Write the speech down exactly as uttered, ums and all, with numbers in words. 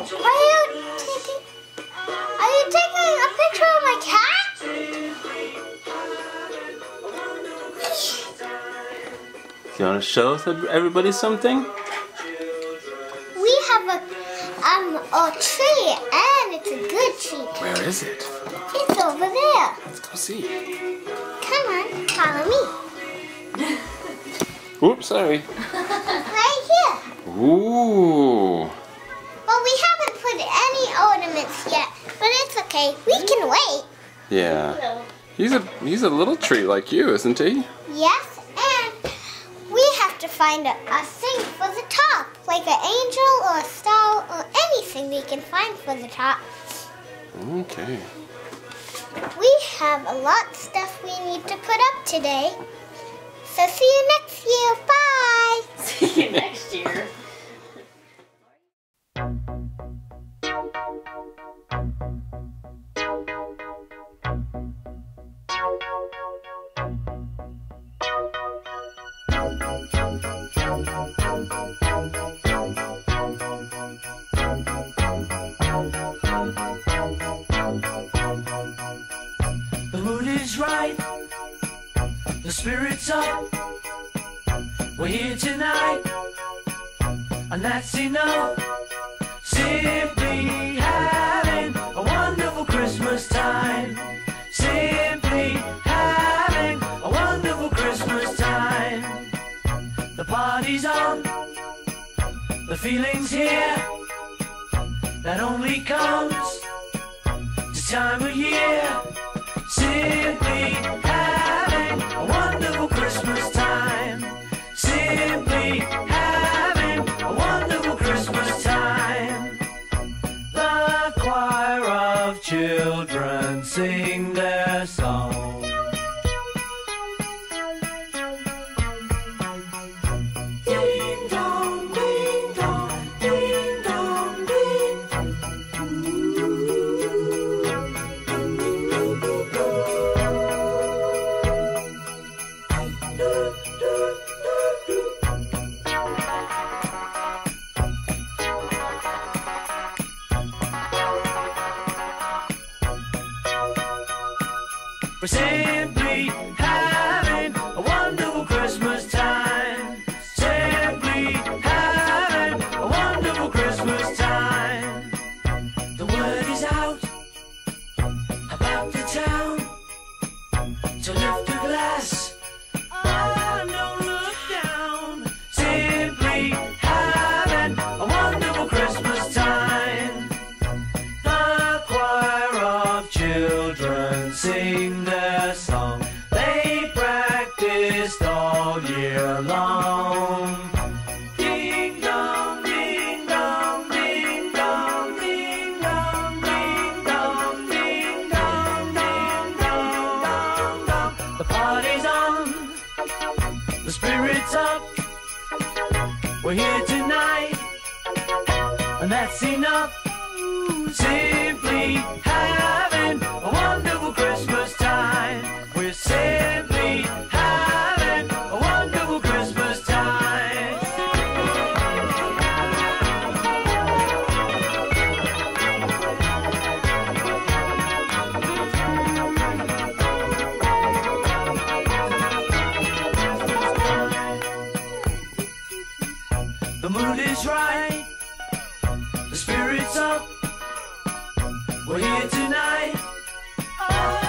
Are you taking? Are you taking a picture of my cat? You want to show everybody something? We have a um a tree, and it's a good tree. Where is it? It's over there. Let's go see. Come on, follow me. Oops, sorry. Right here. Ooh. But we haven't put any ornaments yet. But it's okay. We can wait. Yeah. He's a he's a little tree like you, isn't he? Yes, and we have to find a, a thing for the top, like an angel or a star or anything we can find for the top. Okay. We have a lot of stuff we need to put up today. So see you next year. Bye. See you next year. The mood is right, the spirit's up. We're here tonight, and that's enough. Simply having a wonderful Christmas time. Simply having a wonderful Christmas time. The party's on, the feeling's here. That only comes this time of year. Simply having a wonderful Christmas time. Simply having a wonderful Christmas time. The choir of children sing their song. Ding dong, ding dong, ding dong, ding. We're simply having a wonderful Christmas time. Simply having a wonderful Christmas time. The word is out about the town to lift a glass. Oh, don't look down. Simply having a wonderful Christmas time. The choir of children sing their song. They practiced all year long. Ding dong, ding dong, ding dong, ding dong, ding dong, ding dong, ding dong, dong, dong. The party's on, the spirit's up. We're here tonight, and that's enough. Simply having a wonderful Christmas time. We're simply having a wonderful Christmas time. The mood is right, the spirit's up. We're here tonight. Oh.